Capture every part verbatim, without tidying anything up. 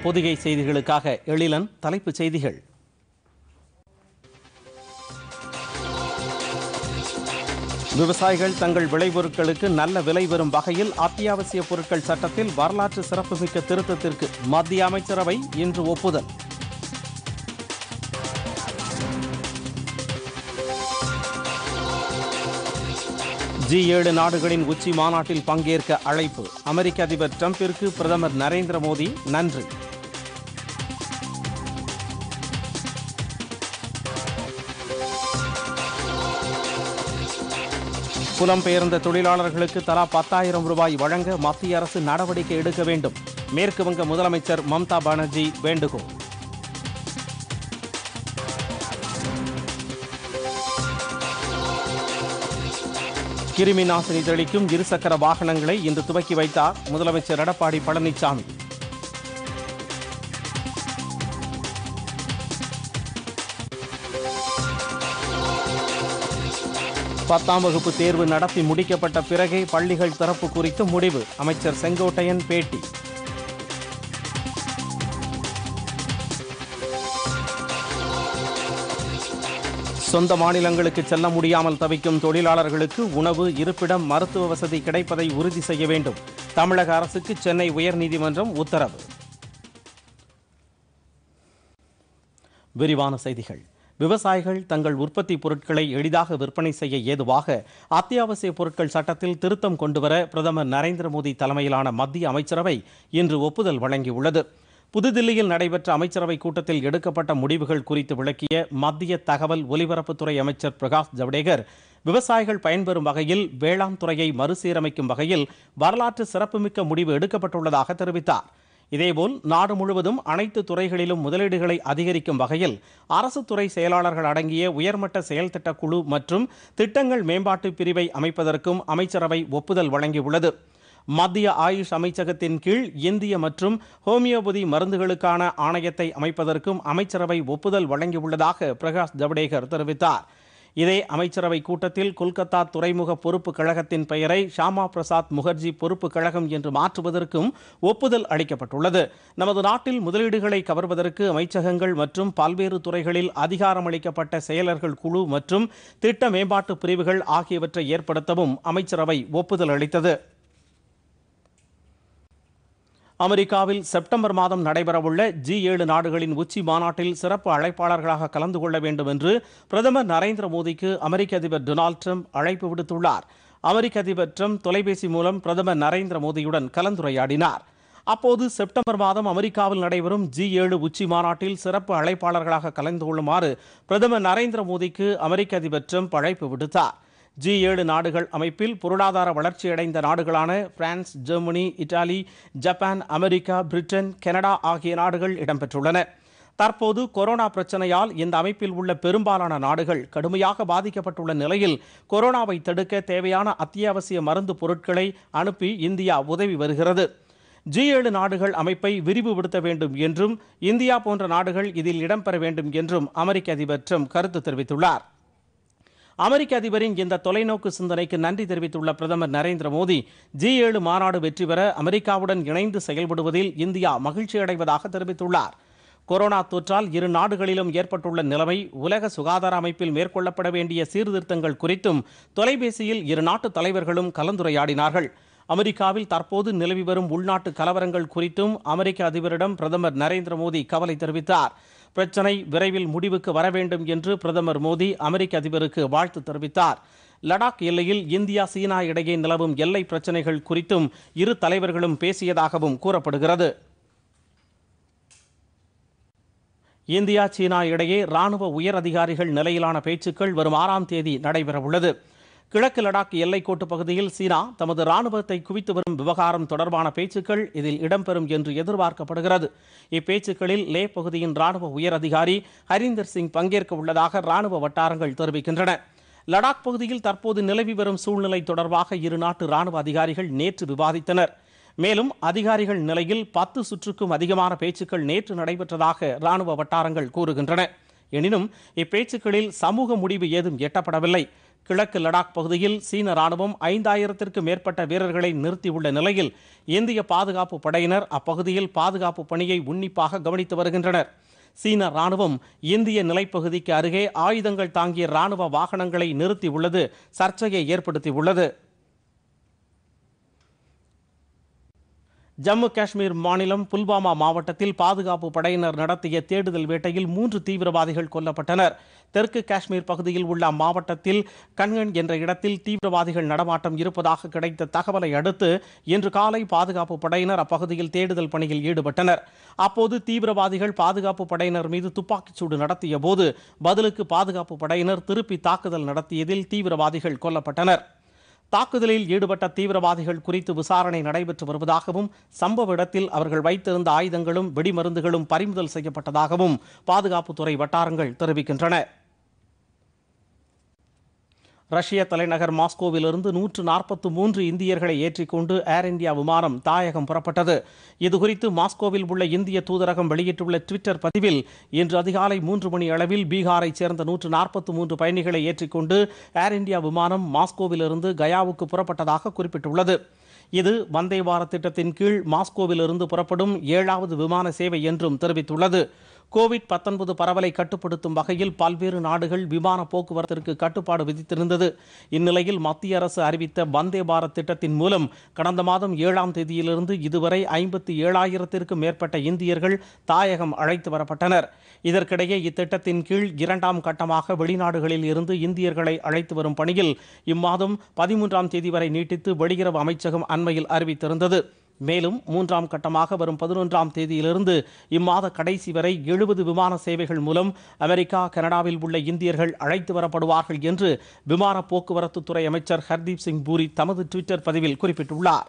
பொதிகை செய்திகளுக்காக எழிலன். தலைப்புச் செய்திகள். விவசாயிகள் தங்கள் விளைபொருட்களுக்கு நல்ல விலை வரும் வகையில் அத்தியாவசிய பொருட்கள் சட்டத்தில் வரலாற்று சிறப்புமிக்க திருத்தத்திற்கு மத்திய அமைச்சரவை இன்று ஒப்புதல். ஜி ஏழு நாடுகளின் உச்சி மாநாட்டில் பங்கேற்க அழைப்பு. அமெரிக்க அதிபர் டிரம்பிற்கு பிரதமர் நரேந்திர மோடி நன்றி. புலம்பெயர்ந்த தொழிலாளர்களுக்கு தலா பத்தாயிரம் ரூபாய் வழங்க மத்திய அரசு நடவடிக்கை எடுக்க வேண்டும். மேற்கு வங்க முதலமைச்சர் மம்தா பானர்ஜி வேண்டுகோள். கிருமி நாசினி தெளிக்கும் இருசக்கர வாகனங்களை இன்று துவக்கி வைத்தார் முதலமைச்சர் எடப்பாடி பழனிசாமி. பத்தாம் வகுப்பு தேர்வு நடத்தி முடிக்கப்பட்ட பிறகே பள்ளிகள் திறப்பு குறித்து முடிவு. அமைச்சர் செங்கோட்டையன் பேட்டி. சொந்த மாநிலங்களுக்கு செல்ல முடியாமல் தவிக்கும் தொழிலாளர்களுக்கு உணவு, இருப்பிடம், மருத்துவ வசதி கிடைப்பதை உறுதி செய்ய வேண்டும். தமிழக அரசுக்கு சென்னை உயர்நீதிமன்றம் உத்தரவு. விரிவான செய்திகள். விவசாயிகள் தங்கள் உற்பத்தி பொருட்களை எளிதாக விற்பனை செய்ய ஏதுவாக அத்தியாவசிய பொருட்கள் சட்டத்தில் திருத்தம் கொண்டுவர பிரதமர் நரேந்திர மோடி தலைமையிலான மத்திய அமைச்சரவை இன்று ஒப்புதல் வழங்கியுள்ளது. புதுதில்லியில் நடைபெற்ற அமைச்சரவை கூட்டத்தில் எடுக்கப்பட்ட முடிவுகள் குறித்து விளக்கிய மத்திய தகவல் ஒலிபரப்புத்துறை அமைச்சர் பிரகாஷ் ஜவடேகர், விவசாயிகள் பயன்பெறும் வகையில் வேளாண் துறையை மறுசீரமைக்கும் வகையில் வரலாற்று சிறப்புமிக்க முடிவு எடுக்கப்பட்டுள்ளதாக தெரிவித்தார். இதேபோல் நாடு முழுவதும் அனைத்து துறைகளிலும் முதலீடுகளை அதிகரிக்கும் வகையில் அரசு துறை செயலாளர்கள் அடங்கிய உயர்மட்ட செயல் திட்ட குழு மற்றும் திட்டங்கள் மேம்பாட்டு பிரிவை அமைப்பதற்கும் அமைச்சரவை ஒப்புதல் வழங்கியுள்ளது. மத்திய ஆயுஷ் அமைச்சகத்தின் கீழ் இந்திய மற்றும் ஹோமியோபதி மருந்துகளுக்கான ஆணையத்தை அமைப்பதற்கும் அமைச்சரவை ஒப்புதல் வழங்கியுள்ளதாக பிரகாஷ் ஜவடேகர் தெரிவித்தார். இதே அமைச்சரவை கூட்டத்தில் கொல்கத்தா துறைமுக பொறுப்பு கழகத்தின் பெயரை ஷாமா பிரசாத் முகர்ஜி பொறுப்பு கழகம் என்று மாற்றுவதற்கும் ஒப்புதல் அளிக்கப்பட்டுள்ளது. நமது நாட்டில் முதலீடுகளை கவர்வதற்கு அமைச்சகங்கள் மற்றும் பல்வேறு துறைகளில் அதிகாரமளிக்கப்பட்ட செயலர்கள் குழு மற்றும் திட்ட மேம்பாட்டு பிரிவுகள் ஆகியவற்றை ஏற்படுத்தவும் அமைச்சரவை ஒப்புதல் அளித்தது. அமெரிக்காவில் செப்டம்பர் மாதம் நடைபெறவுள்ள ஜி ஏழு நாடுகளின் உச்சி மாநாட்டில் சிறப்பு அழைப்பாளர்களாக கலந்து கொள்ள வேண்டும் என்று பிரதமர் நரேந்திர மோடிக்கு அமெரிக்க அதிபர் டொனால்டு டிரம்ப் அழைப்பு விடுத்துள்ளார். அமெரிக்க அதிபர் டிரம்ப் தொலைபேசி மூலம் பிரதமர் நரேந்திர மோடியுடன் கலந்துரையாடினார். அப்போது செப்டம்பர் மாதம் அமெரிக்காவில் நடைபெறும் ஜி ஏழு உச்சி மாநாட்டில் சிறப்பு அழைப்பாளர்களாக கலந்து கொள்ளுமாறு பிரதமர் நரேந்திர மோடிக்கு அமெரிக்க அதிபர் டிரம்ப் அழைப்பு விடுத்தார். ஜி ஏழு நாடுகள் அமைப்பில் பொருளாதார வளர்ச்சியடைந்த நாடுகளான France, Germany, Italy, Japan, America, Britain, Canada ஆகிய நாடுகள் இடம்பெற்றுள்ளன. தற்போது கொரோனா பிரச்சனையால் இந்த அமைப்பில் உள்ள பெரும்பாலான நாடுகள் கடுமையாக பாதிக்கப்பட்டுள்ள நிலையில் கொரோனாவை தடுக்க தேவையான அத்தியாவசிய மருந்து பொருட்களை அனுப்பி இந்தியா உதவி வருகிறது. ஜி ஏழு நாடுகள் அமைப்பை விரிவுபடுத்த வேண்டும் என்றும் இந்தியா போன்ற நாடுகள் இதில் இடம்பெற வேண்டும் என்றும் அமெரிக்க அதிபர் டிரம்ப் கருத்து தெரிவித்துள்ளார். அமெரிக்க அதிபரின் இந்த தொலைநோக்கு சிந்தனைக்கு நன்றி தெரிவித்துள்ள பிரதமர் நரேந்திர மோடி, ஜி ஏழு மாநாடு வெற்றி பெற அமெரிக்காவுடன் இணைந்து செயல்படுவதில் இந்தியா மகிழ்ச்சி அடைவதாக தெரிவித்துள்ளார். கொரோனா தொற்றால் இரு நாடுகளிலும் ஏற்பட்டுள்ள நிலைமை, உலக சுகாதார அமைப்பில் மேற்கொள்ளப்பட வேண்டிய சீர்திருத்தங்கள் குறித்தும் தொலைபேசியில் இரு நாட்டு தலைவர்களும் கலந்துரையாடினார்கள். அமெரிக்காவில் தற்போது நிலவி வரும் உள்நாட்டு கலவரங்கள் குறித்தும் அமெரிக்க அதிபரிடம் பிரதமர் நரேந்திர மோடி கவலை தெரிவித்தார். பிரச்சினை விரைவில் முடிவுக்கு வர வேண்டும் என்று பிரதமர் மோடி அமெரிக்க அதிபருக்கு வாழ்த்து தெரிவித்தார். லடாக் எல்லையில் இந்தியா சீனா இடையே நிலவும் எல்லை பிரச்சினைகள் குறித்தும் இரு தலைவர்களும் பேசியதாகவும் கூறப்படுகிறது. இந்தியா சீனா இடையே ராணுவ உயர் அதிகாரிகள் நிலையிலான பேச்சுக்கள் வரும் ஆறாம் தேதி நடைபெறவுள்ளது. கிழக்கு லடாக் எல்லைக்கோட்டு பகுதியில் சீனா தமது ராணுவத்தை குவித்து வரும் விவகாரம் தொடர்பான பேச்சுக்கள் இதில் இடம்பெறும் என்று எதிர்பார்க்கப்படுகிறது. இப்பேச்சுக்களில் லே பகுதியின் ராணுவ உயர் அதிகாரி ஹரீந்தர் சிங் பங்கேற்க உள்ளதாக ராணுவ வட்டாரங்கள் தெரிவிக்கின்றன. லடாக் பகுதியில் தற்போது நிலவி வரும் சூழ்நிலை தொடர்பாக இரு நாட்டு ராணுவ அதிகாரிகள் நேற்று விவாதித்தனர். மேலும் அதிகாரிகள் நிலையில் பத்து சுற்றுக்கும் அதிகமான பேச்சுக்கள் நேற்று நடைபெற்றதாக ராணுவ வட்டாரங்கள் கூறுகின்றன. எனினும் இப்பேச்சுக்களில் சமூக முடிவு ஏதும் எட்டப்படவில்லை. கிழக்கு லடாக் பகுதியில் சீன ராணுவம் ஐந்தாயிரத்திற்கும் மேற்பட்ட வீரர்களை நிறுத்தியுள்ள நிலையில் இந்திய பாதுகாப்பு படையினர் அப்பகுதியில் பாதுகாப்பு பணியை உன்னிப்பாக கவனித்து வருகின்றனர். சீன ராணுவம் இந்திய நிலைப்பகுதிக்கு அருகே ஆயுதங்கள் தாங்கிய ராணுவ வாகனங்களை நிறுத்தியுள்ளது சர்ச்சையை ஏற்படுத்தியுள்ளது. ஜம்மு காஷ்மீர் மாநிலம் புல்வாமா மாவட்டத்தில் பாதுகாப்பு படையினர் நடத்திய தேடுதல் வேட்டையில் மூன்று தீவிரவாதிகள் கொல்லப்பட்டனர். தெற்கு காஷ்மீர் பகுதியில் உள்ள அம்மாவட்டத்தில் கன்கன் என்ற இடத்தில் தீவிரவாதிகள் நடமாட்டம் இருப்பதாக கிடைத்த தகவலை அடுத்து இன்று காலை பாதுகாப்பு படையினர் அப்பகுதியில் தேடுதல் பணியில் ஈடுபட்டனர். அப்போது தீவிரவாதிகள் பாதுகாப்பு படையினர் மீது துப்பாக்கிச்சூடு நடத்திய போது பதிலுக்கு பாதுகாப்பு படையினர் திருப்பி தாக்குதல் நடத்தியதில் தீவிரவாதிகள் கொல்லப்பட்டனர். தாக்குதலில் ஈடுபட்ட தீவிரவாதிகள் குறித்து விசாரணை நடைபெற்று வருவதாகவும் சம்பவ இடத்தில் அவர்கள் வைத்திருந்த ஆயுதங்களும் வெடிமருந்துகளும் பறிமுதல் செய்யப்பட்டதாகவும் பாதுகாப்புத்துறை வட்டாரங்கள் தெரிவிக்கின்றன. ரஷ்ய தலைநகர் மாஸ்கோவிலிருந்து நூற்று நாற்பத்தி மூன்று இந்தியர்களை ஏற்றிக்கொண்டு ஏர் இந்தியா விமானம் தாயகம் புறப்பட்டது. இதுகுறித்து மாஸ்கோவில் உள்ள இந்திய தூதரகம் வெளியிட்டுள்ள ட்விட்டர் பதிவில் இன்று அதிகாலை மூன்று மணி அளவில் பீகாரைச் சேர்ந்த நூற்று நாற்பத்தி மூன்று பயணிகளை ஏற்றிக்கொண்டு ஏர் இந்தியா விமானம் மாஸ்கோவிலிருந்து கயாவுக்கு புறப்பட்டதாக குறிப்பிட்டுள்ளது. இது வந்தே பாரத் திட்டத்தின் கீழ் மாஸ்கோவிலிருந்து புறப்படும் ஏழாவது விமான சேவை என்றும் தெரிவித்துள்ளது. கோவிட் பத்தொன்பது பரவலை கட்டுப்படுத்தும் வகையில் பல்வேறு நாடுகள் விமான போக்குவரத்திற்கு கட்டுப்பாடு விதித்திருந்தது. இந்நிலையில் மத்திய அரசு அறிவித்த வந்தே பாரத் திட்டத்தின் மூலம் கடந்த மாதம் ஏழாம் தேதியிலிருந்து இதுவரை ஐம்பத்தி ஏழாயிரத்திற்கும் மேற்பட்ட இந்தியர்கள் தாயகம் அழைத்து வரப்பட்டனர். இதற்கிடையே இத்திட்டத்தின் கீழ் இரண்டாம் கட்டமாக வெளிநாடுகளில் இருந்து இந்தியர்களை அழைத்து வரும் பணியில் இம்மாதம் பதிமூன்றாம் தேதி வரை நீட்டித்து வெளியுறவு அமைச்சகம் அண்மையில் அறிவித்திருந்தது. மேலும் மூன்றாம் கட்டமாக வரும் பதினொன்றாம் தேதியிலிருந்து இம்மாத கடைசி வரை எழுபது விமான சேவைகள் மூலம் அமெரிக்கா, கனடாவில் உள்ள இந்தியர்கள் அழைத்து வரப்படுவார்கள் என்று விமான போக்குவரத்து துறை அமைச்சர் ஹர்தீப் சிங் பூரி தமது ட்விட்டர் பதிவில் குறிப்பிட்டுள்ளார்.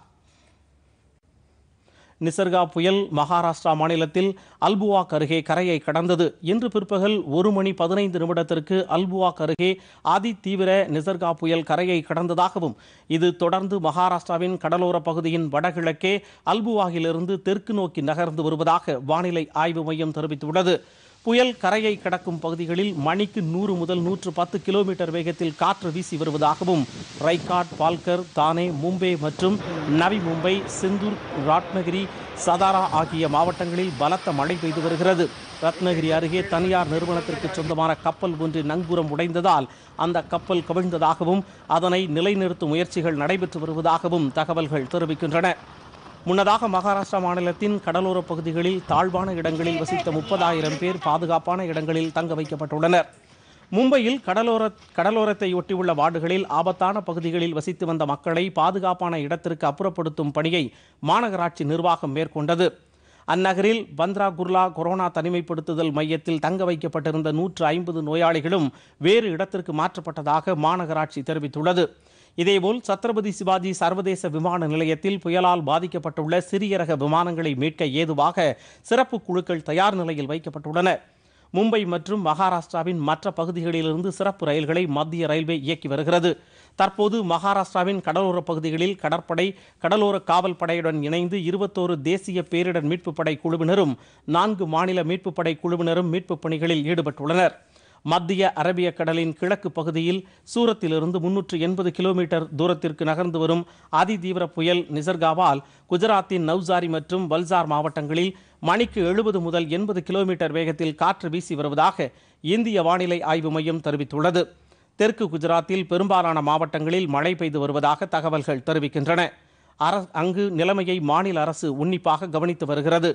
நிசர்கா புயல் மகாராஷ்டிரா மாநிலத்தில் அல்புவாக் அருகே கரையை கடந்தது. இன்று பிற்பகல் ஒரு மணி பதினைந்து நிமிடத்திற்கு அல்புவாக் அருகே அதி தீவிர நிசர்கா புயல் கரையை கடந்ததாகவும் இது தொடர்ந்து மகாராஷ்டிராவின் கடலோர பகுதியின் வடகிழக்கே அல்புவாகிலிருந்து தெற்கு நோக்கி நகர்ந்து வருவதாக வானிலை ஆய்வு மையம் தெரிவித்துள்ளது. புயல் கரையை கடக்கும் பகுதிகளில் மணிக்கு நூறு முதல் நூற்று பத்து கிலோமீட்டர் வேகத்தில் காற்று வீசி வருவதாகவும் ரைகாட், பால்கர், தானே, மும்பை மற்றும் நவி மும்பை, சிந்தூர், ராட்னகிரி, சதாரா ஆகிய மாவட்டங்களில் பலத்த மழை பெய்து வருகிறது. ரத்னகிரி அருகே தனியார் நிறுவனத்திற்கு சொந்தமான கப்பல் ஒன்று நங்கூரம் உடைந்ததால் அந்த கப்பல் கவிழ்ந்ததாகவும் அதனை நிலைநிறுத்தும் முயற்சிகள் நடைபெற்று வருவதாகவும் தகவல்கள் தெரிவிக்கின்றன. முன்னதாக மகாராஷ்டிரா மாநிலத்தின் கடலோர பகுதிகளில் தாழ்வான இடங்களில் வசித்த முப்பதாயிரம் பேர் பாதுகாப்பான இடங்களில் தங்க வைக்கப்பட்டுள்ளனர். மும்பையில் கடலோர கடலோரத்தை ஒட்டியுள்ள வார்டுகளில் ஆபத்தான பகுதிகளில் வசித்து வந்த மக்களை பாதுகாப்பான இடத்திற்கு அப்புறப்படுத்தும் பணியை மாநகராட்சி நிர்வாகம் மேற்கொண்டது. அந்நகரில் பந்த்ரா குர்லா கொரோனா தனிமைப்படுத்துதல் மையத்தில் தங்க வைக்கப்பட்டிருந்த நூற்று ஐம்பது நோயாளிகளும் வேறு இடத்திற்கு மாற்றப்பட்டதாக மாநகராட்சி தெரிவித்துள்ளது. இதேபோல் சத்ரபதி சிவாஜி சர்வதேச விமான நிலையத்தில் புயலால் பாதிக்கப்பட்டுள்ள சிறிய ரக விமானங்களை மீட்க ஏதுவாக சிறப்பு குழுக்கள் தயார் நிலையில் வைக்கப்பட்டுள்ளன. மும்பை மற்றும் மகாராஷ்டிராவின் மற்ற பகுதிகளிலிருந்து சிறப்பு ரயில்களை மத்திய ரயில்வே இயக்கி வருகிறது. தற்போது மகாராஷ்டிராவின் கடலோர பகுதிகளில் கடற்படை, கடலோர காவல் படையுடன் இணைந்து இருபத்தோரு தேசிய பேரிடர் மீட்புப் படை குழுவினரும் நான்கு மாநில மீட்புப் படை குழுவினரும் மீட்புப் பணிகளில் ஈடுபட்டுள்ளனர். மத்திய அரபிய கடலின் கிழக்கு பகுதியில் சூரத்திலிருந்து முன்னூற்று எண்பது கிலோமீட்டர் தூரத்திற்கு நகர்ந்து வரும் அதிதீவிர புயல் நிசர்காவால் குஜராத்தின் நவ்சாரி மற்றும் வல்சார் மாவட்டங்களில் மணிக்கு எழுபது முதல் எண்பது கிலோமீட்டர் வேகத்தில் காற்று வீசி வருவதாக இந்திய வானிலை ஆய்வு மையம் தெரிவித்துள்ளது. தெற்கு குஜராத்தில் பெரும்பாலான மாவட்டங்களில் மழை பெய்து வருவதாக தகவல்கள் தெரிவிக்கின்றன. அங்கு நிலைமையை மாநில அரசு உன்னிப்பாக கவனித்து வருகிறது.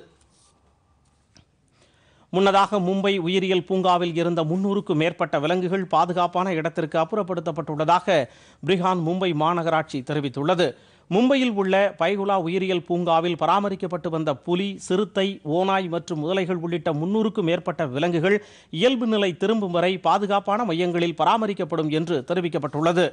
முன்னதாக மும்பை உயிரியல் பூங்காவில் இருந்த முன்னூறுக்கும் மேற்பட்ட விலங்குகள் பாதுகாப்பான இடத்திற்கு அப்புறப்படுத்தப்பட்டுள்ளதாக பிரிஹான் மும்பை மாநகராட்சி தெரிவித்துள்ளது. மும்பையில் உள்ள பைகுலா உயிரியல் பூங்காவில் பராமரிக்கப்பட்டு வந்த புலி, சிறுத்தை, ஓநாய் மற்றும் முதலைகள் உள்ளிட்ட முன்னூறுக்கும் மேற்பட்ட விலங்குகள் இயல்பு நிலை திரும்பும் வரை பாதுகாப்பான மையங்களில் பராமரிக்கப்படும் என்று தெரிவிக்கப்பட்டுள்ளது.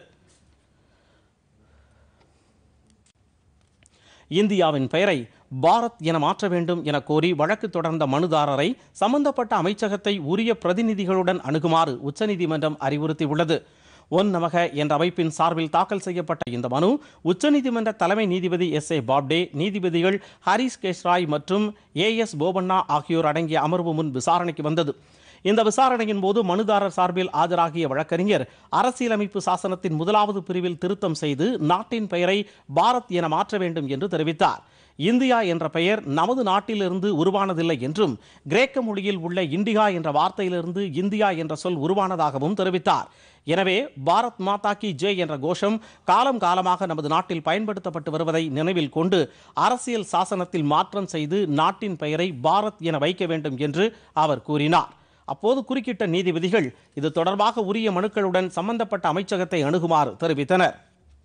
இந்தியாவின் பெயரை பாரத் என மாற்ற வேண்டும் என கோரி வழக்கு தொடர்ந்த மனுதாரரை சம்பந்தப்பட்ட அமைச்சகத்தை உரிய பிரதிநிதிகளுடன் அணுகுமாறு உச்சநீதிமன்றம் அறிவுறுத்தியுள்ளது. ஒன் நமக என்ற அமைப்பின் சார்பில் தாக்கல் செய்யப்பட்ட இந்த மனு உச்சநீதிமன்ற தலைமை நீதிபதி எஸ் ஏ பாப்டே, நீதிபதிகள் ஹரிஷ் கேஷ்ராய் மற்றும் ஏ எஸ் போபண்ணா ஆகியோர் அடங்கிய அமர்வு முன் விசாரணைக்கு வந்தது. இந்த விசாரணையின் போது மனுதாரர் சார்பில் ஆஜராகிய வழக்கறிஞர் அரசியலமைப்பு சாசனத்தின் முதலாவது பிரிவில் திருத்தம் செய்து நாட்டின் பெயரை பாரத் என மாற்ற வேண்டும் என்று தெரிவித்தார். இந்தியா என்ற பெயர் நமது நாட்டிலிருந்து உருவானதில்லை என்றும் கிரேக்க மொழியில் உள்ள இண்டிகா என்ற வார்த்தையிலிருந்து இந்தியா என்ற சொல் உருவானதாகவும் தெரிவித்தார். எனவே பாரத் மாதா கி ஜெய் என்ற கோஷம் காலம் காலமாக நமது நாட்டில் பயன்படுத்தப்பட்டு வருவதை நினைவில் கொண்டு அரசியல் சாசனத்தில் மாற்றம் செய்து நாட்டின் பெயரை பாரத் என வைக்க வேண்டும் என்று அவர் கூறினார். அப்போது குறுக்கிட்ட நீதிபதிகள் இது தொடர்பாக உரிய மனுக்களுடன் சம்பந்தப்பட்ட அமைச்சகத்தை அணுகுமாறு தெரிவித்தனர்.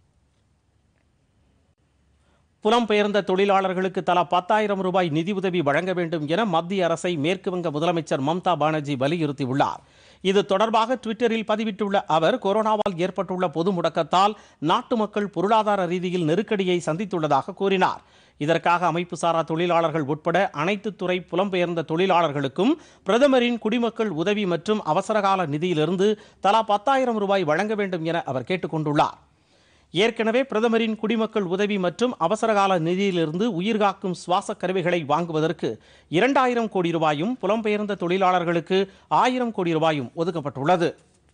புலம்பெயர்ந்த தொழிலாளர்களுக்கு தலா பத்தாயிரம் ரூபாய் நிதியுதவி வழங்க வேண்டும் என மத்திய அரசை மேற்குவங்க முதலமைச்சர் மம்தா பானர்ஜி வலியுறுத்தியுள்ளார். இது தொடர்பாக ட்விட்டரில் பதிவிட்டுள்ள அவர், கொரோனாவால் ஏற்பட்டுள்ள பொது முடக்கத்தால் நாட்டு மக்கள் பொருளாதார ரீதியில் நெருக்கடியை சந்தித்துள்ளதாக கூறினார். இதற்காக அமைப்பு சாரா தொழிலாளர்கள் உட்பட அனைத்து துறை புலம்பெயர்ந்த தொழிலாளர்களுக்கும் பிரதமரின் குடிமக்கள் உதவி மற்றும் அவசரகால நிதியிலிருந்து தலா பத்தாயிரம் ரூபாய் வழங்க வேண்டும் என அவர் கேட்டுக் கொண்டுள்ளார். ஏற்கனவே பிரதமரின் குடிமக்கள் உதவி மற்றும் அவசரகால நிதியிலிருந்து உயிர்காக்கும் சுவாச கருவிகளை வாங்குவதற்கு இரண்டாயிரம் கோடி ரூபாயும் புலம்பெயர்ந்த தொழிலாளர்களுக்கு ஆயிரம் கோடி ரூபாயும் ஒதுக்கப்பட்டுள்ளது.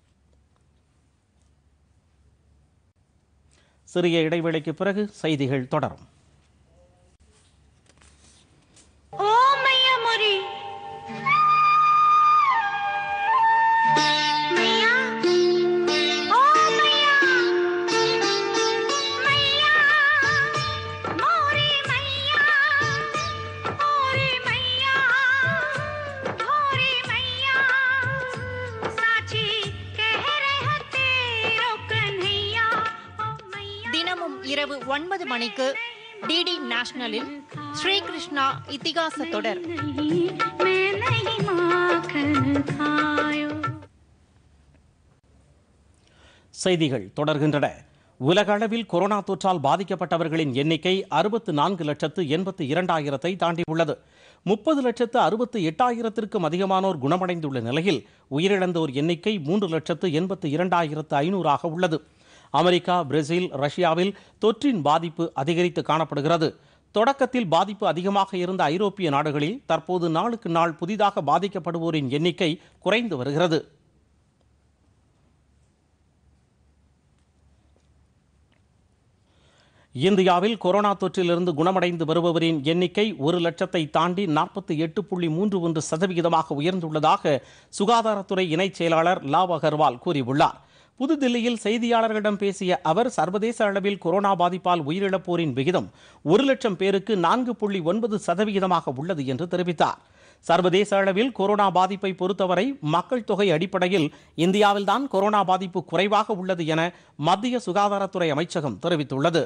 சிறிய இடைவேளைக்கு பிறகு செய்திகள் தொடரும். இரவு ஒன்பது மணிக்கு டிடி நேஷனலில் ஸ்ரீகிருஷ்ணா இதிகாச தொடர். செய்திகள் தொடர்கின்றன. உலக அளவில் கொரோனா தொற்றால் பாதிக்கப்பட்டவர்களின் எண்ணிக்கை அறுபத்து நான்கு லட்சத்து எண்பத்தி இரண்டாயிரத்தை தாண்டியுள்ளது. முப்பது லட்சத்து அறுபத்தி எட்டாயிரத்திற்கும் அதிகமானோர் குணமடைந்துள்ள நிலையில் உயிரிழந்தோர் எண்ணிக்கை மூன்று லட்சத்து எண்பத்தி இரண்டாயிரத்து ஐநூறாக உள்ளது. அமெரிக்கா, பிரேசில், ரஷ்யாவில் தொற்றின் பாதிப்பு அதிகரித்து காணப்படுகிறது. தொடக்கத்தில் பாதிப்பு அதிகமாக இருந்த ஐரோப்பிய நாடுகளில் தற்போது நாளுக்கு நாள் புதிதாக பாதிக்கப்படுவோரின் எண்ணிக்கை குறைந்து வருகிறது. இந்தியாவில் கொரோனா தொற்றிலிருந்து குணமடைந்து வருபவரின் எண்ணிக்கை ஒரு லட்சத்தை தாண்டி நாற்பத்தி எட்டு புள்ளி மூன்று ஒன்று சதவிகிதமாக உயர்ந்துள்ளதாக சுகாதாரத்துறை இணைச் செயலாளர் லாவ் அகர்வால் கூறியுள்ளார். புதுதில்லியில் செய்தியாளர்களிடம் பேசிய அவர், சர்வதேச அளவில் கொரோனா பாதிப்பால் உயிரிழப்போரின் விகிதம் ஒரு லட்சம் பேருக்கு நான்கு புள்ளி ஒன்பது சதவிகிதமாக உள்ளது என்று தெரிவித்தார். சர்வதேச அளவில் கொரோனா பாதிப்பை பொறுத்தவரை மக்கள் தொகை அடிப்படையில் இந்தியாவில்தான் கொரோனா பாதிப்பு குறைவாக உள்ளது என மத்திய சுகாதாரத்துறை அமைச்சகம் தெரிவித்துள்ளது.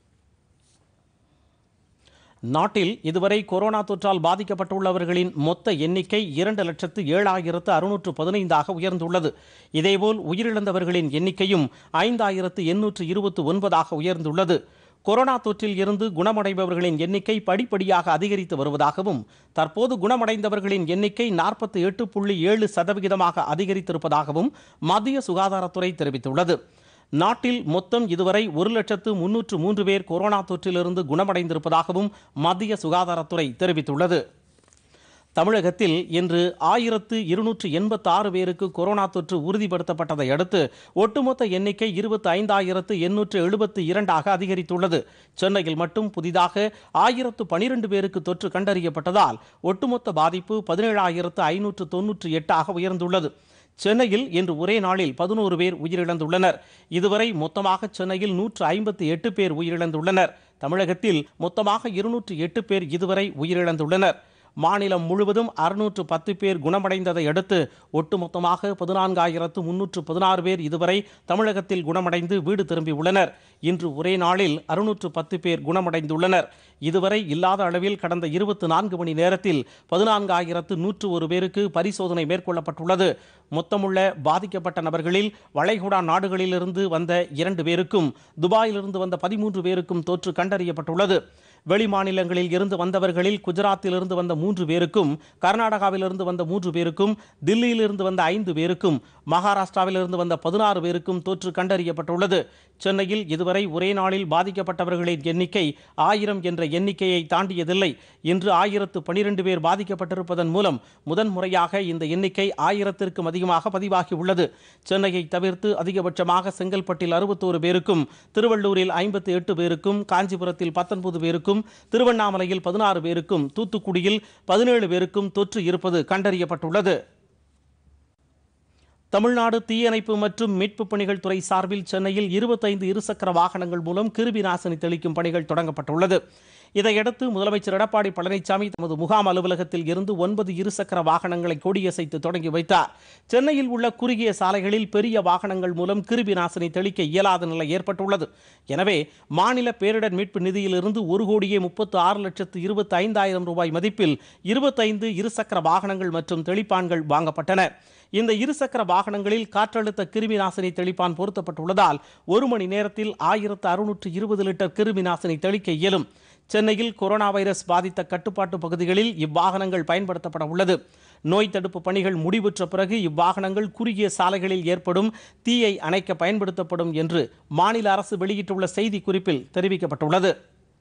நாட்டில் இதுவரை கொரோனா தொற்றால் பாதிக்கப்பட்டுள்ளவர்களின் மொத்த எண்ணிக்கை இரண்டு லட்சத்து ஏழாயிரத்து அறுநூற்று பதினைந்தாக உயர்ந்துள்ளது. இதேபோல் உயிரிழந்தவர்களின் எண்ணிக்கையும் ஐந்தாயிரத்து எண்ணூற்று இருபத்தி ஒன்பதாக உயர்ந்துள்ளது. கொரோனா தொற்றில் இருந்து குணமடைபவர்களின் எண்ணிக்கை படிப்படியாக அதிகரித்து வருவதாகவும் தற்போது குணமடைந்தவர்களின் எண்ணிக்கை நாற்பத்தி எட்டு புள்ளி ஏழு சதவிகிதமாக அதிகரித்திருப்பதாகவும் மத்திய சுகாதாரத்துறை தெரிவித்துள்ளது. நாட்டில் மொத்தம் இதுவரை ஒரு லட்சத்து முன்னூற்று மூன்று பேர் கொரோனா தொற்றிலிருந்து குணமடைந்திருப்பதாகவும் மத்திய சுகாதாரத்துறை தெரிவித்துள்ளது. தமிழகத்தில் இன்று ஆயிரத்து இருநூற்று எண்பத்தி ஆறு பேருக்கு கொரோனா தொற்று உறுதிப்படுத்தப்பட்டதை அடுத்து ஒட்டுமொத்த எண்ணிக்கை இருபத்தி ஐந்தாயிரத்து எண்ணூற்று எழுபத்தி இரண்டாக அதிகரித்துள்ளது. சென்னையில் மட்டும் புதிதாக ஆயிரத்து பனிரெண்டு பேருக்கு தொற்று கண்டறியப்பட்டதால் ஒட்டுமொத்த பாதிப்பு பதினேழாயிரத்து ஐநூற்று தொன்னூற்றி எட்டாக உயர்ந்துள்ளது. சென்னையில் இன்று ஒரே நாளில் பதினோரு பேர் உயிரிழந்துள்ளனர். இதுவரை மொத்தமாக சென்னையில் நூற்று ஐம்பத்தி எட்டு பேர் உயிரிழந்துள்ளனர். தமிழகத்தில் மொத்தமாக இருநூற்று எட்டு பேர் இதுவரை உயிரிழந்துள்ளனர். மாநிலம் முழுவதும் அறுநூற்று பத்து பேர் குணமடைந்ததை அடுத்து ஒட்டுமொத்தமாக பதினான்காயிரத்து முன்னூற்று பதினாறு பேர் இதுவரை தமிழகத்தில் குணமடைந்து வீடு திரும்பியுள்ளனர். இன்று ஒரே நாளில் அறுநூற்று பத்து பேர் குணமடைந்துள்ளனர். இதுவரை இல்லாத அளவில் கடந்த இருபத்தி நான்கு மணி நேரத்தில் பதினான்காயிரத்து நூற்று ஒரு பேருக்கு பரிசோதனை மேற்கொள்ளப்பட்டுள்ளது. மொத்தமுள்ள பாதிக்கப்பட்ட நபர்களில் வளைகுடா நாடுகளிலிருந்து வந்த இரண்டு பேருக்கும் துபாயிலிருந்து வந்த பதிமூன்று பேருக்கும் தொற்று கண்டறியப்பட்டுள்ளது. வெளி மாநிலங்களில் இருந்து வந்தவர்களில் குஜராத்திலிருந்து வந்த மூன்று பேருக்கும், கர்நாடகாவிலிருந்து வந்த மூன்று பேருக்கும், தில்லியிலிருந்து வந்த ஐந்து பேருக்கும், மகாராஷ்டிராவிலிருந்து வந்த பதினாறு பேருக்கும் தொற்று கண்டறியப்பட்டுள்ளது. சென்னையில் இதுவரை ஒரே நாளில் பாதிக்கப்பட்டவர்களின் எண்ணிக்கை ஆயிரம் என்ற எண்ணிக்கையை தாண்டியதில்லை. இன்று ஆயிரத்து பனிரெண்டு பேர் பாதிக்கப்பட்டிருப்பதன் மூலம் முதன்முறையாக இந்த எண்ணிக்கை ஆயிரத்திற்கும் அதிகமாக பதிவாகியுள்ளது. சென்னையை தவிர்த்து அதிகபட்சமாக செங்கல்பட்டில் அறுபத்தோரு பேருக்கும், திருவள்ளூரில் ஐம்பத்தி எட்டு பேருக்கும், காஞ்சிபுரத்தில் பத்தொன்பது பேருக்கும், திருவண்ணாமலையில் பதினாறு பேருக்கும், தூத்துக்குடியில் பதினேழு பேருக்கும் தொற்று இருப்பது கண்டறியப்பட்டுள்ளது. தமிழ்நாடு தீயணைப்பு மற்றும் மீட்புப் பணிகள் துறை சார்பில் சென்னையில் இருபத்தைந்து இருசக்கர வாகனங்கள் மூலம் கிருமி நாசினி தெளிக்கும் பணிகள் தொடங்கப்பட்டுள்ளது. இதையடுத்து முதலமைச்சர் எடப்பாடி பழனிசாமி தமது முகாம் அலுவலகத்தில் இருந்து ஒன்பது இருசக்கர வாகனங்களை கொடியசைத்து தொடங்கி வைத்தார். சென்னையில் உள்ள குறுகிய சாலைகளில் பெரிய வாகனங்கள் மூலம் கிருமி நாசினி தெளிக்க இயலாத நிலை ஏற்பட்டுள்ளது. எனவே மாநில பேரிடர் மீட்பு நிதியிலிருந்து ஒரு கோடியே முப்பத்து ஆறு லட்சத்து இருபத்தி ஐந்தாயிரம் ரூபாய் மதிப்பில் இருபத்தைந்து இருசக்கர வாகனங்கள் மற்றும் தெளிப்பான்கள் வாங்கப்பட்டன. இந்த இருசக்கர வாகனங்களில் காற்றழுத்த கிருமி நாசினி தெளிப்பான் பொருத்தப்பட்டுள்ளதால் ஒரு மணி நேரத்தில் ஆயிரத்து அறுநூற்று இருபது லிட்டர் கிருமி நாசினி தெளிக்க இயலும். சென்னையில் கொரோனா வைரஸ் பாதித்த கட்டுப்பாட்டு பகுதிகளில் இவ்வாகனங்கள் பயன்படுத்தப்பட உள்ளது. நோய் தடுப்பு பணிகள் முடிவுற்ற பிறகு இவ்வாகனங்கள் குறுகிய சாலைகளில் ஏற்படும் தீயை அணைக்க பயன்படுத்தப்படும் என்று மாநில அரசு வெளியிட்டுள்ள செய்திக்குறிப்பில் தெரிவிக்கப்பட்டுள்ளது.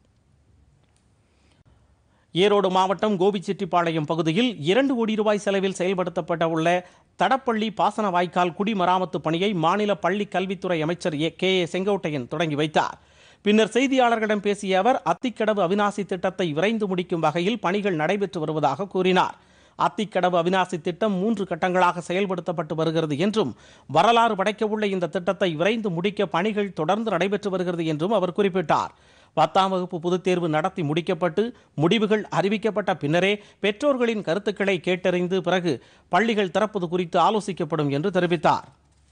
ஈரோடு மாவட்டம் கோபிச்செட்டிப்பாளையம் பகுதியில் இரண்டு கோடி ரூபாய் செலவில் செயல்படுத்தப்பட உள்ள தடப்பள்ளி பாசன வாய்க்கால் குடிமராமத்து பணியை மாநில பள்ளி கல்வித்துறை அமைச்சர் கே ஏ செங்கோட்டையன் தொடங்கி வைத்தார். பின்னர் செய்தியாளர்களிடம் பேசிய அவர் அத்திக்கடவு அவிநாசி திட்டத்தை விரைந்து முடிக்கும் வகையில் பணிகள் நடைபெற்று வருவதாக கூறினார். அத்திக்கடவு அவிநாசி திட்டம் மூன்று கட்டங்களாக செயல்படுத்தப்பட்டு வருகிறது என்றும், வரலாறு படைக்கவுள்ள இந்த திட்டத்தை விரைந்து முடிக்க பணிகள் தொடர்ந்து நடைபெற்று வருகிறது என்றும் அவர் குறிப்பிட்டார். பத்தாம் வகுப்பு பொதுத் தேர்வு நடத்தி முடிக்கப்பட்டு முடிவுகள் அறிவிக்கப்பட்ட பின்னரே பெற்றோர்களின் கருத்துக்களை கேட்டறிந்து பிறகு பள்ளிகள் திறப்பது குறித்து ஆலோசிக்கப்படும் என்று தெரிவித்தார்.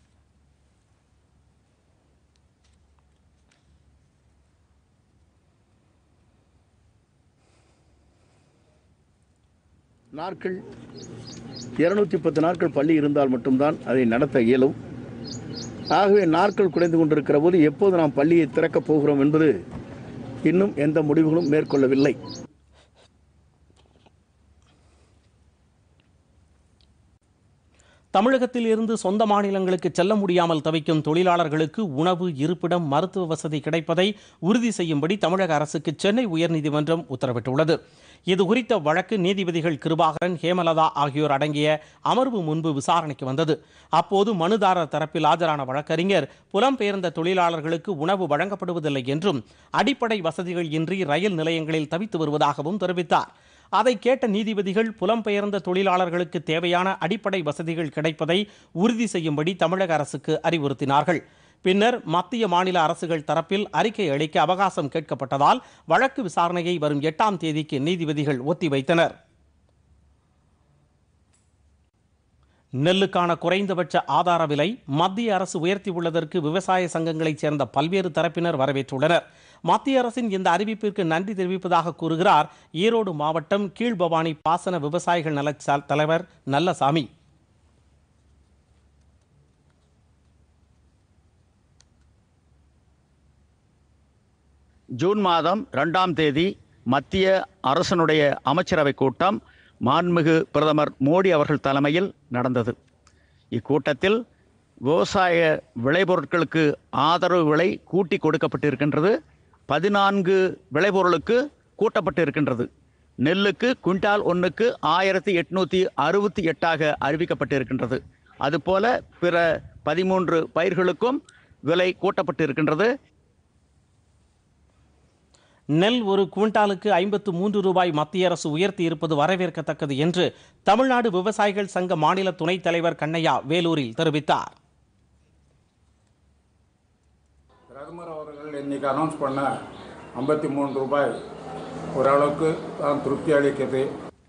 நாட்கள் இருநூற்றி பத்து நாட்கள் பள்ளி இருந்தால் மட்டும்தான் அதை நடத்த இயலும். ஆகவே நாட்கள் குறைந்து கொண்டிருக்கிற போது எப்போது நாம் பள்ளியை திறக்கப் போகிறோம் என்பது இன்னும் எந்த முடிவுகளும் மேற்கொள்ளவில்லை. தமிழகத்தில் இருந்து சொந்த மாநிலங்களுக்கு செல்ல முடியாமல் தவிக்கும் தொழிலாளர்களுக்கு உணவு, இருப்பிடம், மருத்துவ வசதி கிடைப்பதை உறுதி செய்யும்படி தமிழக அரசுக்கு சென்னை உயர்நீதிமன்றம் உத்தரவிட்டுள்ளது. இதுகுறித்த வழக்கு நீதிபதிகள் கிருபாகரன், ஹேமலதா ஆகியோர் அடங்கிய அமர்வு முன்பு விசாரணைக்கு வந்தது. அப்போது மனுதாரர் தரப்பில் ஆஜரான வழக்கறிஞர் புலம்பெயர்ந்த தொழிலாளர்களுக்கு உணவு வழங்கப்படுவதில்லை என்றும், அடிப்படை வசதிகள் இன்றி ரயில் நிலையங்களில் தவித்து வருவதாகவும் தெரிவித்தார். அதை கேட்ட நீதிபதிகள் புலம்பெயர்ந்த தொழிலாளர்களுக்கு தேவையான அடிப்படை வசதிகள் கிடைப்பதை உறுதி செய்யும்படி தமிழக அரசுக்கு அறிவுறுத்தினார்கள். பின்னர் மத்திய மாநில அரசுகள் தரப்பில் அறிக்கை அளிக்க அவகாசம் கேட்கப்பட்டதால் வழக்கு விசாரணையை வரும் எட்டாம் தேதிக்கு நீதிபதிகள் ஒத்திவைத்தனர். நெல்லுக்கான குறைந்தபட்ச ஆதார விலை மத்திய அரசு உயர்த்தியுள்ளதற்கு விவசாய சங்கங்களைச் சேர்ந்த பல்வேறு தரப்பினர் வரவேற்றுள்ளனர். மத்திய அரசின் இந்த அறிவிப்பிற்கு நன்றி தெரிவிப்பதாக கூறுகிறார் ஈரோடு மாவட்டம் கீழ்பவானி பாசன விவசாயிகள் நல தலைவர் நல்லசாமி. ஜூன் மாதம் இரண்டாம் தேதி மத்திய அரசனுடைய அமைச்சரவை கூட்டம் மாண்புமிகு பிரதமர் மோடி அவர்கள் தலைமையில் நடந்தது. இக்கூட்டத்தில் விவசாய விளைபொருட்களுக்கு ஆதரவு விலை கூட்டி கொடுக்கப்பட்டிருக்கின்றது. பதினான்கு விளைபொருளுக்கு கூட்டப்பட்டு இருக்கின்றது. நெல்லுக்கு குவிண்டால் ஒன்றுக்கு ஆயிரத்தி எட்நூற்றி அறுபத்தி எட்டாக அறிவிக்கப்பட்டிருக்கின்றது. அதுபோல பிற பதிமூன்று பயிர்களுக்கும் விலை கூட்டப்பட்டு இருக்கின்றது. நெல் ஒரு குவிண்டாலுக்கு ஐம்பத்து மூன்று ரூபாய் மத்திய அரசு உயர்த்தி இருப்பது வரவேற்கத்தக்கது என்று தமிழ்நாடு விவசாயிகள் சங்க மாநில துணைத் தலைவர் கண்ணையா வேலூரில் தெரிவித்தார். பிரதமர் அவர்கள் இன்னைக்கு அனௌன்ஸ் பண்ண ஐம்பத்தி மூன்று ரூபாய் ஓரளவுக்கு தான் திருப்தி அளிக்கிறது.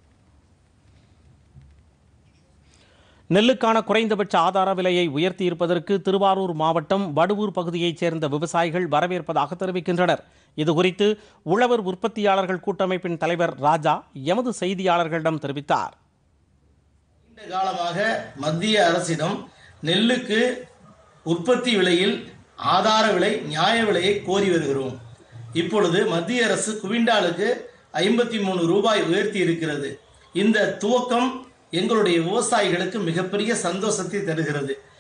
நெல்லுக்கான குறைந்தபட்ச ஆதார விலையை உயர்த்தி இருப்பதற்கு திருவாரூர் மாவட்டம் வடுவூர் பகுதியைச் சேர்ந்த விவசாயிகள் வரவேற்பதாக தெரிவிக்கின்றனர். இதுகுறித்து உழவர் உற்பத்தியாளர்கள் கூட்டமைப்பின் தலைவர் ராஜா எமது செய்தியாளர்களிடம் தெரிவித்தார். நீண்ட காலமாக மத்திய அரசிடம் நெல்லுக்கு உற்பத்தி விலையில் ஆதார விலை, நியாய விலையை கோரி வருகிறோம். இப்பொழுது மத்திய அரசு குவிண்டாலுக்கு ஐம்பத்தி மூணு ரூபாய் உயர்த்தி இருக்கிறது. இந்த துவக்கம் எங்களுடைய விவசாயிகளுக்கு மிகப்பெரிய சந்தோஷத்தை தருகிறது.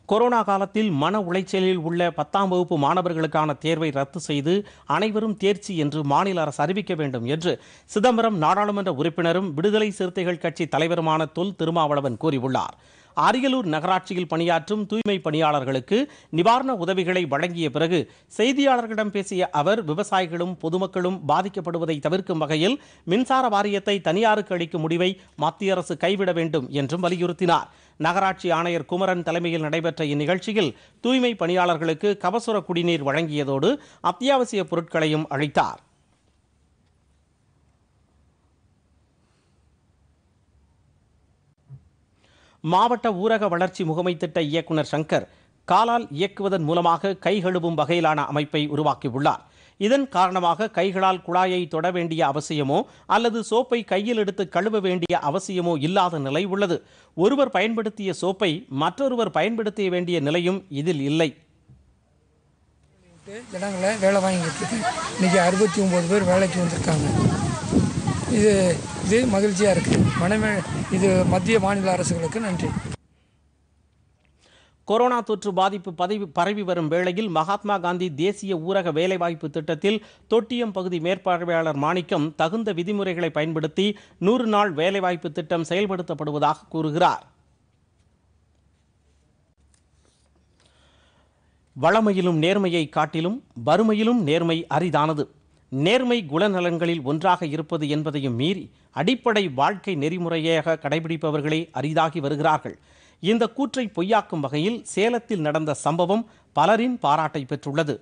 கொரோனா காலத்தில் மன உளைச்சலில் உள்ள பத்தாம் வகுப்பு மாணவர்களுக்கான தேர்வை ரத்து செய்து அனைவரும் தேர்ச்சி என்று மாநில அரசு அறிவிக்க வேண்டும் என்று சிதம்பரம் நாடாளுமன்ற உறுப்பினரும் விடுதலை சிறுத்தைகள் கட்சி தலைவருமான தொல் திருமாவளவன் கூறியுள்ளார். அரியலூர் நகராட்சியில் பணியாற்றும் தூய்மை பணியாளர்களுக்கு நிவாரண உதவிகளை வழங்கிய பிறகு செய்தியாளர்களிடம் பேசிய அவர், விவசாயிகளும் பொதுமக்களும் பாதிக்கப்படுவதை தவிர்க்கும் வகையில் மின்சார வாரியத்தை தனியாருக்கு அளிக்கும் முடிவை மத்திய அரசு கைவிட வேண்டும் என்றும் வலியுறுத்தினார். நகராட்சி ஆணையர் குமரன் தலைமையில் நடைபெற்ற இந்நிகழ்ச்சியில் தூய்மை பணியாளர்களுக்கு கபசுர குடிநீர் வழங்கியதோடு அத்தியாவசிய பொருட்களையும் அளித்தார். மாவட்ட ஊரக வளர்ச்சி முகமை திட்ட இயக்குநர் சங்கர் காலால் இயக்குவதன் மூலமாக கை கழுவும் வகையிலான அமைப்பை உருவாக்கியுள்ளார். இதன் காரணமாக கைகளால் குழாயை தொட வேண்டிய அவசியமோ அல்லது சோப்பை கையில் எடுத்து கழுவ வேண்டிய அவசியமோ இல்லாத நிலை உள்ளது. ஒருவர் பயன்படுத்திய சோப்பை மற்றொருவர் பயன்படுத்த வேண்டிய நிலையும் இதில் இல்லை. ஜனங்களை வேலை வாங்கிட்டு இன்னைக்கு அறுபத்தி ஒன்பது பேர் வேலைக்கு வந்திருக்காங்க. இது இது மகிழ்ச்சியாக இருக்குது. மனமே இது மத்திய மாநில அரசுகளுக்கு நன்றி. கொரோனா தொற்று பாதிப்பு பதவி பரவி வரும் வேளையில் மகாத்மா காந்தி தேசிய ஊரக வேலைவாய்ப்பு திட்டத்தில் தொட்டியம் பகுதி மேற்பார்வையாளர் மாணிக்கம் தகுந்த விதிமுறைகளை பயன்படுத்தி நூறு நாள் வேலைவாய்ப்பு திட்டம் செயல்படுத்தப்படுவதாக கூறுகிறார். வளமையிலும் நேர்மையை காட்டிலும் வறுமையிலும் நேர்மை அரிதானது. நேர்மை குணநலன்களில் ஒன்றாக இருப்பது என்பதையும் மீறி அடிப்படை வாழ்க்கை நெறிமுறையாக கடைபிடிப்பவர்களே அரிதாகி வருகிறார்கள். இந்த கூற்றை பொய்யாக்கும் வகையில் சேலத்தில் நடந்த சம்பவம் பலரின் பாராட்டை பெற்றுள்ளது.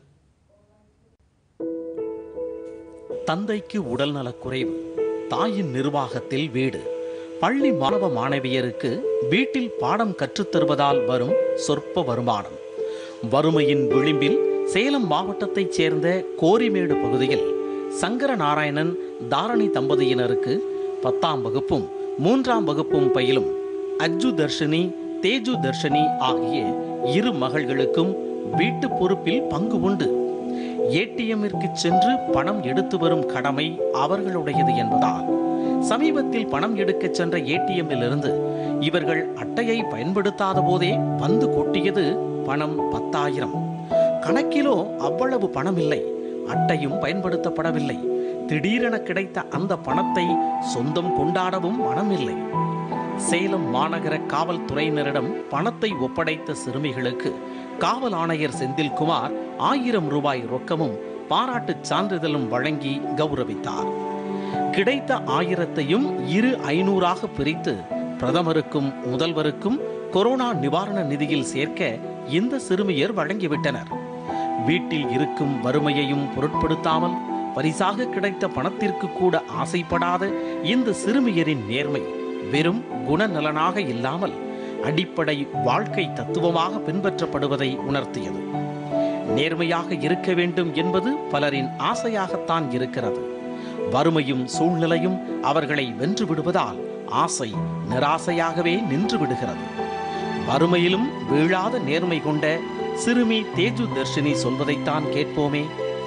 தந்தைக்கு உடல்நலக் குறைவு, தாயின் நிர்வாகத்தில் வீடு, பள்ளி மாணவ மாணவியருக்கு வீட்டில் பாடம் கற்றுத்தருவதால் வரும் சொற்ப வருமானம். வறுமையின் விளிம்பில் சேலம் மாவட்டத்தைச் சேர்ந்த கோரிமேடு பகுதியில் சங்கர நாராயணன் தாரணி தம்பதியினருக்கு பத்தாம் வகுப்பும் மூன்றாம் வகுப்பும் பயிலும் அஜ்ஜு தர்ஷினி தேஜு தர்ஷினி ஆகிய இரு மகள்களுக்கும் வீட்டு பொறுப்பில் பங்கு உண்டு. ஏடிஎம்மிற்கு சென்று பணம் எடுத்து வரும் கடமை அவர்களுடையது என்பதால் சமீபத்தில் பணம் எடுக்கச் சென்ற ஏடிஎம்மில் இருந்து இவர்கள் அட்டையை பயன்படுத்தாத போதே வந்து கொட்டியது பணம் பத்தாயிரம். கணக்கிலோ அவ்வளவு பணம் இல்லை, அட்டையும் பயன்படுத்தப்படவில்லை. திடீரென கிடைத்த அந்த பணத்தை சொந்தம் கொண்டாடவும் மனமில்லை. சேலம் மாநகர காவல்துறையினரிடம் பணத்தை ஒப்படைத்த சிறுமிகளுக்கு காவல் ஆணையர் செந்தில்குமார் ஆயிரம் ரூபாய் ரொக்கமும் பாராட்டுச் சான்றிதழும் வழங்கி கௌரவித்தார். கிடைத்த ஆயிரத்தையும் இரு ஐநூறாக பிரித்து பிரதமருக்கும் முதல்வருக்கும் கொரோனா நிவாரண நிதியில் சேர்க்க இந்த சிறுமியர் வழங்கிவிட்டனர். வீட்டில் இருக்கும் வறுமையையும் பொருட்படுத்தாமல் பரிசாக கிடைத்த பணத்திற்கு கூட ஆசைப்படாத இந்த சிறுமியரின் நேர்மை வெறும் குணநலனாக இல்லாமல் அடிப்படை வாழ்க்கை தத்துவமாக பின்பற்றப்படுவதை உணர்த்தியது. நேர்மையாக இருக்க வேண்டும் என்பது பலரின் ஆசையாகத்தான் இருக்கிறது. வறுமையும் சூழ்நிலையும் அவர்களை வென்று விடுவதால் ஆசை நிராசையாகவே நின்று விடுகிறது. வறுமையிலும் வீழாத நேர்மை கொண்ட சிறுமி தேஜு தர்ஷினி சொல்வதைத்தான் கேட்போமே.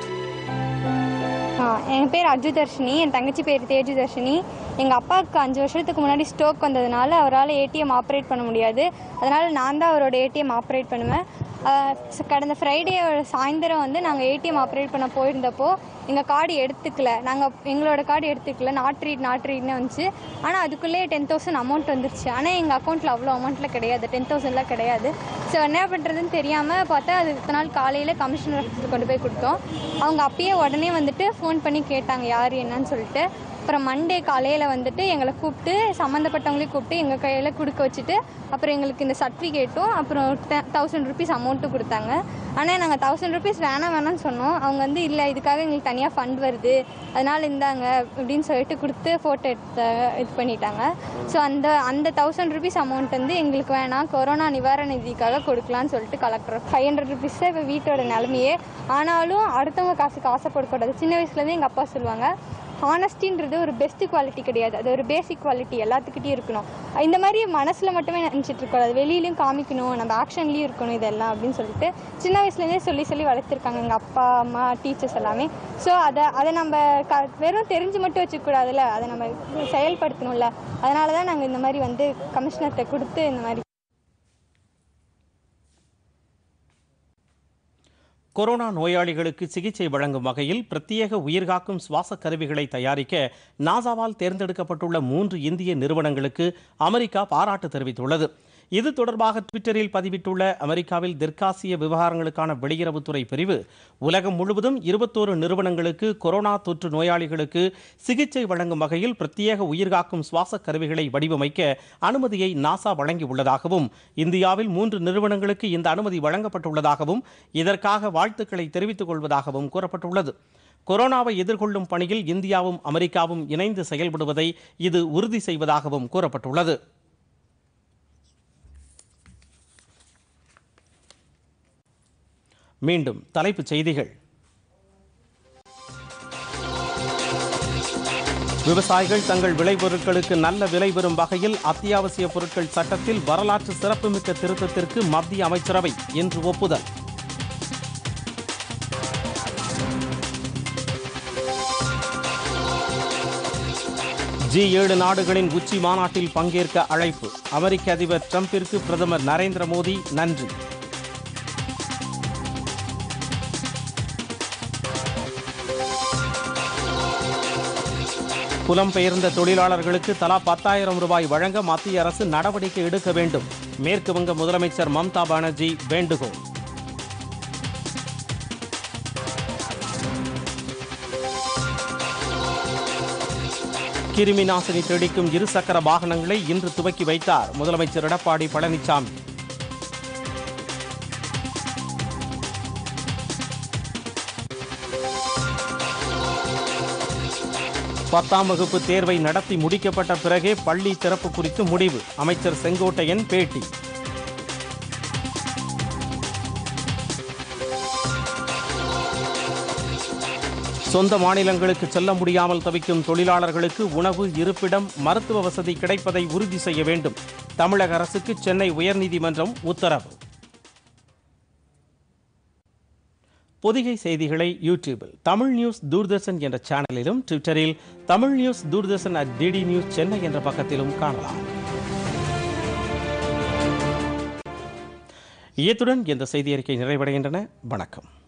என் பேர் அஜு தர்ஷினி, என் தங்கச்சி பேர் தேஜு தர்ஷினி. எங்கள் அப்பாவுக்கு அஞ்சு வருஷத்துக்கு முன்னாடி ஸ்ட்ரோக் வந்ததுனால அவரால் ஏடிஎம் ஆப்ரேட் பண்ண முடியாது. அதனால் நான் தான் அவரோட ஏடிஎம் ஆப்ரேட் பண்ணுவேன். கடந்த ஃப்ரைடே சாயந்தரம் வந்து நாங்கள் ஏடிஎம் ஆப்ரேட் பண்ண போயிருந்தப்போ எங்கள் கார்டு எடுத்துக்கல, நாங்கள் எங்களோட கார்டு எடுத்துக்கல, நாட் ரீட் நாட் ரீட்னு வந்துச்சு. ஆனால் அதுக்குள்ளேயே டென் தௌசண்ட் அமௌண்ட் வந்துருச்சு. ஆனால் எங்கள் அக்கௌண்ட்டில் அவ்வளோ அமௌண்ட்டில் கிடையாது, டென் தௌசண்ட்லாம் கிடையாது. ஸோ என்ன பண்ணுறதுன்னு தெரியாமல் பார்த்தா அது இத்தனை நாள் காலையில் கமிஷனர் ஆஃபீஸில் கொண்டு போய் கொடுத்தோம். அவங்க அப்பயே உடனே வந்துட்டு ஃபோன் பண்ணி கேட்டாங்க யார் என்னன்னு சொல்லிட்டு. அப்புறம் மண்டே காலையில் வந்துட்டு எங்களை கூப்பிட்டு சம்மந்தப்பட்டவங்களையும் கூப்பிட்டு எங்கள் கையில் கொடுக்க வச்சுட்டு அப்புறம் எங்களுக்கு இந்த சர்டிஃபிகேட்டும் அப்புறம் தௌசண்ட் ருபீஸ் அமௌண்ட்டும் கொடுத்தாங்க. ஆனால் நாங்கள் தௌசண்ட் ருபீஸ் வேணாம் வேணாம்னு சொன்னோம். அவங்க வந்து இல்லை, இதுக்காக எங்களுக்கு தனியாக ஃபண்ட் வருது, அதனால் இந்தாங்க அப்படின்னு சொல்லிட்டு கொடுத்து ஃபோட்டோ எடுத்து இது பண்ணிட்டாங்க. ஸோ அந்த அந்த தௌசண்ட் ருபீஸ் அமௌண்ட் வந்து எங்களுக்கு வேணாம், கொரோனா நிவாரண நிதிக்காக கொடுக்கலான்னு சொல்லிட்டு கலெக்டர் ஃபைவ் ஹண்ட்ரட் ருபீஸ் தான் இப்போ வீட்டோட நிலமையே. ஆனாலும் அடுத்தவங்க காசுக்கு ஆசைப்படக்கூடாது. சின்ன வயசுலேருந்து எங்கள் அப்பா சொல்லுவாங்க, ஹானஸ்டின்றது ஒரு பெஸ்ட் குவாலிட்டி கிடையாது, அது ஒரு பேசிக் குவாலிட்டி, எல்லாத்துக்கிட்டையும் இருக்கணும். இந்த மாதிரி மனசில் மட்டுமே நினச்சிட்டு இருக்கக்கூடாது, வெளியிலையும் காமிக்கணும், நம்ம ஆக்ஷன்லேயும் இருக்கணும் இதெல்லாம் அப்படின்னு சொல்லிட்டு சின்ன வயசுலேருந்தே சொல்லி சொல்லி வளர்த்துருக்காங்க எங்கள் அப்பா அம்மா டீச்சர்ஸ் எல்லாமே. ஸோ அதை அதை நம்ம க வெறும் தெரிஞ்சு மட்டும் வச்சுக்கூடாதுல்ல, அதை நம்ம செயல்படுத்தணும்ல. அதனால தான் நாங்கள் இந்த மாதிரி வந்து கமிஷனர்கிட்ட கொடுத்து இந்த மாதிரி கொரோனா நோயாளிகளுக்கு சிகிச்சை வழங்கும் வகையில் பிரத்யேக உயிர்காக்கும் சுவாச கருவிகளை தயாரிக்க நாசாவால் தேர்ந்தெடுக்கப்பட்டுள்ள மூன்று இந்திய நிறுவனங்களுக்கு அமெரிக்கா பாராட்டு தெரிவித்துள்ளது. இது தொடர்பாக ட்விட்டரில் பதிவிட்டுள்ள அமெரிக்காவில் தெற்காசிய விவகாரங்களுக்கான வெளியுறவுத்துறை பிரிவு, உலகம் முழுவதும் இருபத்தோரு நிறுவனங்களுக்கு கொரோனா தொற்று நோயாளிகளுக்கு சிகிச்சை வழங்கும் வகையில் பிரத்யேக உயிர்காக்கும் சுவாச கருவிகளை வடிவமைக்க அனுமதியை நாசா வழங்கியுள்ளதாகவும், இந்தியாவில் மூன்று நிறுவனங்களுக்கு இந்த அனுமதி வழங்கப்பட்டுள்ளதாகவும், இதற்காக வாழ்த்துக்களை தெரிவித்துக் கொள்வதாகவும் கூறப்பட்டுள்ளது. கொரோனாவை எதிர்கொள்ளும் பணியில் இந்தியாவும் அமெரிக்காவும் இணைந்து செயல்படுவதை இது உறுதி செய்வதாகவும் கூறப்பட்டுள்ளது. மீண்டும் தலைப்புச் செய்திகள். விவசாயிகள் தங்கள் விளைபொருட்களுக்கு நல்ல விலை பெறும் வகையில் அத்தியாவசிய பொருட்கள் சட்டத்தில் வரலாற்று சிறப்புமிக்க திருத்தத்திற்கு மத்திய அமைச்சரவை இன்று ஒப்புதல். ஜி ஏழு நாடுகளின் உச்சி மாநாட்டில் பங்கேற்க அழைப்பு. அமெரிக்க அதிபர் டிரம்பிற்கு பிரதமர் நரேந்திர மோடி நன்றி. புலம்பெயர்ந்த தொழிலாளர்களுக்கு தலா பத்தாயிரம் ரூபாய் வழங்க மத்திய அரசு நடவடிக்கை எடுக்க வேண்டும். மேற்கு வங்க முதலமைச்சர் மம்தா பானர்ஜி வேண்டுகோள். கிருமி நாசினி தெளிக்கும் இருசக்கர வாகனங்களை இன்று துவக்கி வைத்தார் முதலமைச்சர் எடப்பாடி பழனிசாமி. பத்தாம் வகுப்பு தேர்வை நடத்தி முடிக்கப்பட்ட பிறகே பள்ளி திறப்பு குறித்து முடிவு. அமைச்சர் செங்கோட்டையன் பேட்டி. சொந்த மாநிலங்களுக்கு செல்ல முடியாமல் தவிக்கும் தொழிலாளர்களுக்கு உணவு, இருப்பிடம், மருத்துவ வசதி கிடைப்பதை உறுதி செய்ய வேண்டும். தமிழக அரசுக்கு சென்னை உயர்நீதிமன்றம் உத்தரவு. பொதிகை செய்திகளை யூடியூபில் தமிழ் நியூஸ் தூர்தர்ஷன் என்ற சேனலிலும், ட்விட்டரில் Tamil news Doordarshan at DD news Chennai என்ற பக்கத்திலும் காணலாம். இத்துடன் இந்த செய்தி அறிக்கை நிறைவடைகின்றன. வணக்கம்.